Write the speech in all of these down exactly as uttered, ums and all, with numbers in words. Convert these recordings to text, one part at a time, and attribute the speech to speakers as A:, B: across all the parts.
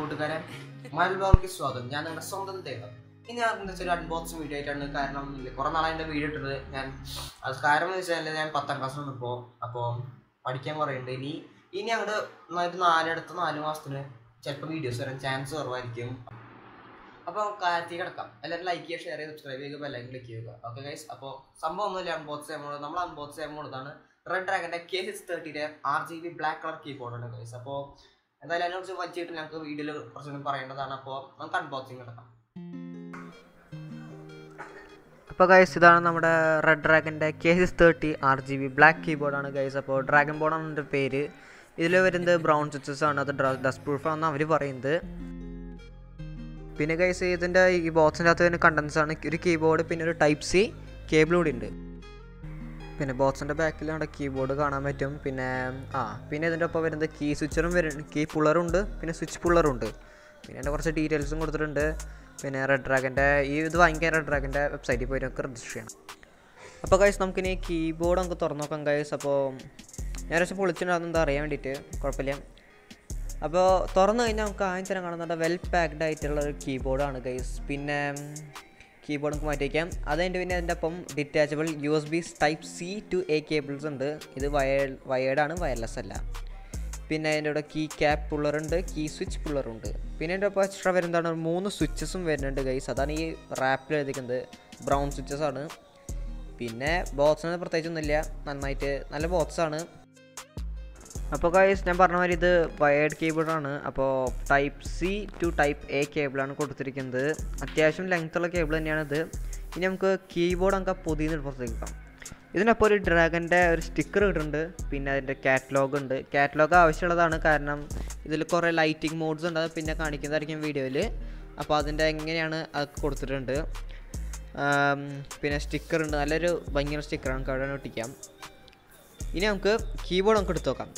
A: കൂട്ടുകാരെ മലയാളം സ്വാഗതം. ഞാൻ നിങ്ങളുടെ സ്വന്തം ദേവം. ഇനി ഞാൻ എന്താ വെച്ചാൽ അൺബോക്സിങ് വീഡിയോ ആയിട്ടാണ്. കാരണം കുറേ നാളെ എൻ്റെ വീഡിയോ ഇട്ടത്. ഞാൻ അത് കാരണം എന്ന് വെച്ചാൽ ഞാൻ പത്താം ക്ലാസ്സിൽ ഇപ്പോൾ അപ്പോൾ പഠിക്കാൻ പറയുന്നുണ്ട്. ഇനി ഇനി അങ്ങോട്ട് ഒരു നാലടുത്ത നാല് മാസത്തിന് ചിലപ്പോൾ വീഡിയോസ് വരാൻ ചാൻസ് കുറവായിരിക്കും. അപ്പോൾ കാര്യത്തിൽ കിടക്കാം. എല്ലാവരും ലൈക്ക് ചെയ്യുക, ഷെയർ ചെയ്യുക, സബ്സ്ക്രൈബ് ചെയ്യുക, ബെല്ലൈക്കൻ ക്ലിക്ക് ചെയ്യുക. ഓക്കെ ഗൈസ്, അപ്പോൾ സംഭവം ഒന്നുമില്ല. അൺബോക്സ് ചെയ്യാൻ പോകുന്നത് നമ്മൾ അൺബോക്സ് ചെയ്യാൻ പോകുന്നതാണ് റെഡ്രാഗൻ്റെ കെ സിക്സ് തേർട്ടിയുടെ R G B black colour കീബോർഡാണ് ഗൈസ്. അപ്പോൾ എന്തായാലും അതിനെക്കുറിച്ച് വലിച്ചിട്ട് ഞങ്ങൾക്ക് വീഡിയോയിൽ കുറച്ചുകൂടി പറയേണ്ടതാണ്. അപ്പോൾ നമുക്ക് അൺബോക്സിങ് കിടക്കാം. അപ്പോൾ ഗൈസ്, ഇതാണ് നമ്മുടെ റെഡ്രാഗൻ്റെ K six thirty R G B black കീബോർഡാണ് ഗൈസ്. അപ്പോൾ ഡ്രാഗൺ ബോർഡാണ് എൻ്റെ പേര്. ഇതിൽ വരുന്നത് ബ്രൗൺ സ്വിച്ചസ് ആണ്. അത് ഡസ്റ്റ് പ്രൂഫാണെന്ന് അവർ പറയുന്നത്. പിന്നെ ഗൈസ്, ഇതിൻ്റെ ഈ ബോക്സിൻ്റെ അകത്ത് തന്നെ കണ്ടൻസ് ആണ്. ഒരു കീബോർഡ്, പിന്നെ ഒരു ടൈപ്പ് സി കേബിൾ കൂടി ഉണ്ട്. പിന്നെ ബോക്സിൻ്റെ ബാക്കിൽ നമ്മുടെ കീബോർഡ് കാണാൻ പറ്റും. പിന്നെ ആ പിന്നെ ഇതിൻ്റെ ഒപ്പം വരുന്നത് കീ സ്വിച്ചറും വരും, കീ പുള്ളറുണ്ട്, പിന്നെ സ്വിച്ച് പുള്ളറുണ്ട്. പിന്നെ അതിൻ്റെ കുറച്ച് ഡീറ്റെയിൽസും കൊടുത്തിട്ടുണ്ട്. പിന്നെ റെഡ്രാഗൻ്റെ ഈ ഇത് വാങ്ങിക്കാൻ റെഡ്രാഗൻ്റെ വെബ്സൈറ്റിൽ പോയി നമുക്ക് രജിസ്റ്റർ ചെയ്യണം. അപ്പോൾ ഗൈസ്, നമുക്കിനി കീബോർഡ് നമുക്ക് തുറന്നു നോക്കാം ഗൈസ്. അപ്പോൾ ഞാൻ കുറച്ച് പൊളിച്ചിട്ടുണ്ടാകുന്നത് എന്താ അറിയാൻ വേണ്ടിയിട്ട്, കുഴപ്പമില്ല. അപ്പോൾ തുറന്നു കഴിഞ്ഞാൽ നമുക്ക് ആദ്യം തന്നെ കാണുന്നത് വെൽ പാക്ഡ് ആയിട്ടുള്ള ഒരു കീബോർഡാണ് ഗൈസ്. പിന്നെ കീബോർഡ് നമുക്ക് മാറ്റി വയ്ക്കാം. അതുകഴിഞ്ഞിട്ട് പിന്നെ അതിൻ്റെ ഒപ്പം detachable U S B type C to A cables ഉണ്ട്. ഇത് വയർ വയേർഡാണ്, വയർലെസ് അല്ല. പിന്നെ അതിൻ്റെ കൂടെ കീ ക്യാപ്പ് പുള്ളറുണ്ട്, കീ സ്വിച്ച് പുള്ളറുണ്ട്. പിന്നെ അതിൻ്റെ ഒപ്പം എക്സ്ട്രാ വരുന്നതാണ് മൂന്ന് സ്വിച്ചസും വരുന്നുണ്ട് ഗൈസ്. അതാണ് ഈ റാപ്പിൽ എഴുതിക്കുന്നത്, ബ്രൗൺ സ്വിച്ചസ് ആണ്. പിന്നെ ബോക്സിന് പ്രത്യേകിച്ചൊന്നുമില്ല, നന്നായിട്ട് നല്ല ബോക്സാണ്. അപ്പോൾ ഗൈസ്, ഞാൻ പറഞ്ഞ മാതിരി ഇത് വയേർഡ് കീബോർഡാണ്. അപ്പോൾ type C to type A കേബിളാണ് കൊടുത്തിരിക്കുന്നത്. അത്യാവശ്യം ലെങ്ത്തുള്ള കേബിൾ തന്നെയാണിത്. ഇനി നമുക്ക് കീബോർഡ് നമുക്ക് പൊതിന്ന് പുറത്തേക്ക് വെക്കാം. ഇതിനപ്പോൾ ഒരു ഡ്രാഗൻ്റെ ഒരു സ്റ്റിക്കർ ഇട്ടിട്ടുണ്ട്. പിന്നെ അതിൻ്റെ കാറ്റലോഗ് ഉണ്ട്. കാറ്റലോഗ് ആവശ്യമുള്ളതാണ്, കാരണം ഇതിൽ കുറേ ലൈറ്റിംഗ് മോഡ്സ് ഉണ്ട്. അത് പിന്നെ കാണിക്കുന്നതായിരിക്കും വീഡിയോയിൽ. അപ്പോൾ അതിൻ്റെ എങ്ങനെയാണ് അത് കൊടുത്തിട്ടുണ്ട്. പിന്നെ സ്റ്റിക്കർ ഉണ്ട്, നല്ലൊരു ഭയങ്കര സ്റ്റിക്കറാണ്, അവിടെ ഒട്ടിക്കാം. ഇനി നമുക്ക് കീബോർഡ് നമുക്ക് എടുത്ത് നോക്കാം.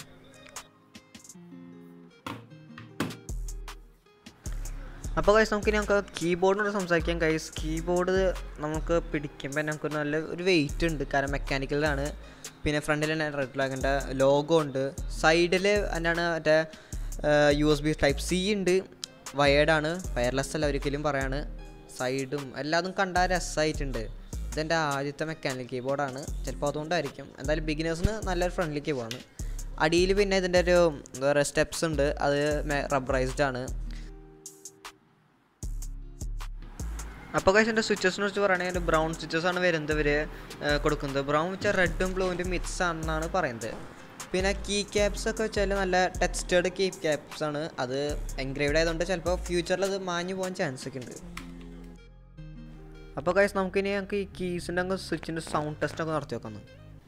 A: അപ്പോൾ ഗൈസ്, നമുക്ക് ഇനി നമുക്ക് കീബോർഡിനോട് സംസാരിക്കാം ഗൈസ്. കീബോർഡ് നമുക്ക് പിടിക്കുമ്പോൾ നമുക്ക് നല്ല ഒരു വെയിറ്റ് ഉണ്ട്, കാരണം മെക്കാനിക്കലാണ്. പിന്നെ ഫ്രണ്ടിൽ തന്നെ റെഡ്രാഗൻ്റെ ലോഗോ ഉണ്ട്. സൈഡിൽ എന്നാണ് മറ്റേ U S B type C ഉണ്ട്. വയേർഡാണ്, വയർലെസ് അല്ല ഒരിക്കലും പറയാണ്. സൈഡും എല്ലാതും കണ്ടാൽ രസമായിട്ടുണ്ട്. ഇതെൻ്റെ ആദ്യത്തെ മെക്കാനിക്കൽ കീബോർഡാണ്, ചിലപ്പോൾ അതുകൊണ്ടായിരിക്കും. എന്തായാലും ബിഗിനേഴ്സിന് നല്ലൊരു ഫ്രണ്ട്ലി കീബോർഡാണ്. അടിയിൽ പിന്നെ ഇതിൻ്റെ ഒരു എന്താ പറയുക സ്റ്റെപ്സ് ഉണ്ട്, അത് റബ്ബറൈസ്ഡ് ആണ്. അപ്പോൾ ഗൈസ്, എൻ്റെ സ്വിച്ചസിനെ കുറിച്ച് പറയുകയാണെങ്കിൽ ബ്രൗൺ സ്വിച്ചസാണ് വരുന്നത് ഇവർ കൊടുക്കുന്നത്. ബ്രൗൺ വെച്ചാൽ റെഡും ബ്ലൂവിൻ്റെ മിക്സ് ആണെന്നാണ് പറയുന്നത്. പിന്നെ കീ ക്യാപ്സ് ഒക്കെ വെച്ചാൽ നല്ല ടെക്സ്റ്റേർഡ് കീ ക്യാപ്സ് ആണ്. അത് എൻഗ്രേവ്ഡ് ആയതുകൊണ്ട് ചിലപ്പോൾ ഫ്യൂച്ചറിൽ അത് മാഞ്ഞു പോകാൻ ചാൻസ് ഒക്കെ ഉണ്ട്. അപ്പോൾ ഗൈസ്, നമുക്കിനി ഞങ്ങൾക്ക് ഈ കീസിൻ്റെ അങ്ങ് സ്വിച്ചിൻ്റെ സൗണ്ട് ടെസ്റ്റൊക്കെ നടത്തി വെക്കുന്നു.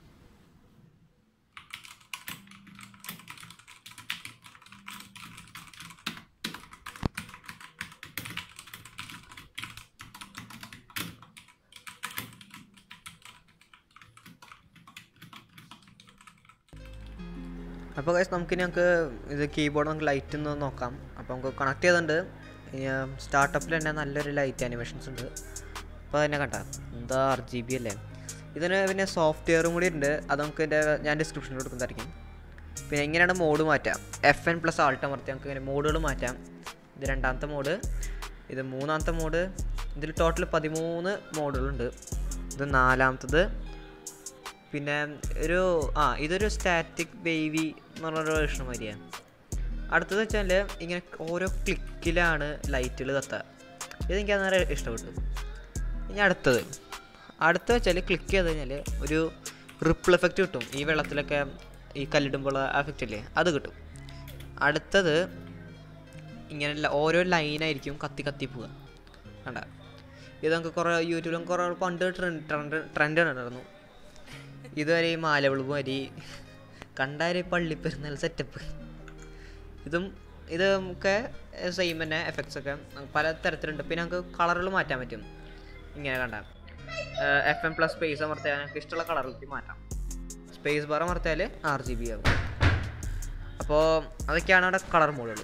A: അപ്പോൾ ഗൈസ്, നമുക്കിനി ഞങ്ങൾക്ക് ഇത് കീബോർഡ് നമുക്ക് ലൈറ്റ് ഒന്ന് നോക്കാം. അപ്പോൾ നമുക്ക് കണക്ട് ചെയ്തിട്ടുണ്ട്. സ്റ്റാർട്ടപ്പിൽ തന്നെ നല്ലൊരു ലൈറ്റ് ആനിമേഷൻസ് ഉണ്ട്. അപ്പോൾ അതിനെ കണ്ട എന്താ ആർ ജി ബി അല്ലേ. ഇതിന് പിന്നെ സോഫ്റ്റ്വെയറും കൂടി ഉണ്ട്, അത് നമുക്ക് ഇതിൻ്റെ ഞാൻ ഡിസ്ക്രിപ്ഷനിൽ കൊടുക്കുന്നതായിരിക്കും. പിന്നെ എങ്ങനെയാണ് മോഡ് മാറ്റാം, എഫ് എൻ പ്ലസ് ആൾട്ട് അമർത്തി നമുക്ക് ഇങ്ങനെ മോഡുകൾ മാറ്റാം. ഇത് രണ്ടാമത്തെ മോഡ്, ഇത് മൂന്നാമത്തെ മോഡ്. ഇതിൽ ടോട്ടൽ പതിമൂന്ന് മോഡുകളുണ്ട്. ഇത് നാലാമത്തത്. പിന്നെ ഒരു ആ ഇതൊരു സ്റ്റാറ്റിക് വേവി എന്ന് പറഞ്ഞൊരു വേർഷൻ മാതിരിയാണ്. അടുത്തത് വെച്ചാൽ ഇങ്ങനെ ഓരോ ക്ലിക്കിലാണ് ലൈറ്റുകൾ കത്തുക. ഇതെനിക്ക് അന്നേരം ഇഷ്ടപ്പെട്ടു. ഇനി അടുത്തത് അടുത്ത വെച്ചാൽ ക്ലിക്ക് ചെയ്ത് കഴിഞ്ഞാൽ ഒരു റിപ്പിൾ എഫക്റ്റ് കിട്ടും. ഈ വെള്ളത്തിലൊക്കെ ഈ കല്ലിടുമ്പോൾ ആ എഫക്റ്റ് ഇല്ലേ, അത് കിട്ടും. അടുത്തത് ഇങ്ങനെ ഓരോ ലൈനായിരിക്കും കത്തി കത്തി പോവുക. കണ്ട, ഇത് നമുക്ക് കുറേ യൂട്യൂബിലും കുറേ പണ്ട് ട്രെൻഡ് ട്രെൻഡ് ട്രെൻഡ് ഉണ്ടായിരുന്നു. ഇതുവരെ ഈ മാലവിളവ് വരി കണ്ടാല് പള്ളിപ്പെരുന്നാൾ സെറ്റപ്പ്. ഇതും ഇത് നമുക്ക് സെയിം തന്നെ എഫക്ട്സ് ഒക്കെ പല തരത്തിലുണ്ട്. പിന്നെ നമുക്ക് കളറുകൾ മാറ്റാൻ പറ്റും. ഇങ്ങനെ കണ്ട എഫ് എം പ്ലസ് സ്പേസ് അമർത്തിയാൽ നമുക്ക് ഇഷ്ടമുള്ള കളറിലേക്ക് മാറ്റാം. സ്പേസ് ബാർ അമർത്തിയാൽ ആർ ജി ബി ആകും. അപ്പോൾ അതൊക്കെയാണ് അവിടെ കളർ മോഡുകൾ.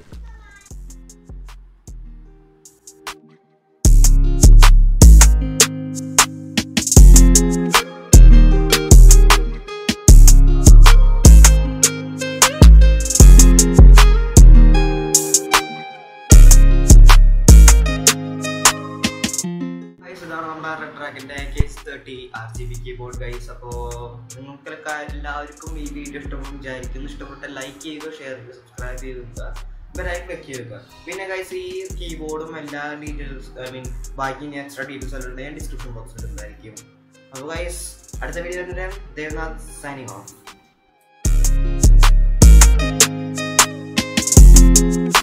B: Redragon K six thirty R G B keyboard guys. അപ്പോൾ നിങ്ങൾക്കൊക്കെ എല്ലാവർക്കും ഈ വീഡിയോ ഇഷ്ടപ്പെടും വിചാരിക്കുന്നു. ഇഷ്ടപ്പെട്ട ലൈക്ക് ചെയ്യുക, ഷെയർ ചെയ്യുക, സബ്സ്ക്രൈബ് ചെയ്യുക, ബെല്ലൈക്കൺ ക്ലിക്ക് ചെയ്യുക. പിന്നെ ഗൈസ് ഈ കീബോർഡും എല്ലാ ഡീറ്റെയിൽസ് ഐ മീൻ ബാക്കി എക്സ്ട്രാ ഡീറ്റെയിൽസ് എല്ലാം ഞാൻ ഡിസ്ക്രിപ്ഷൻ ബോക്സിൽ ഉണ്ടായിരിക്കും. അപ്പോൾ ഗൈസ് അടുത്ത വീഡിയോ ദേവനാഥ് സൈനിങ് ഓഫ്.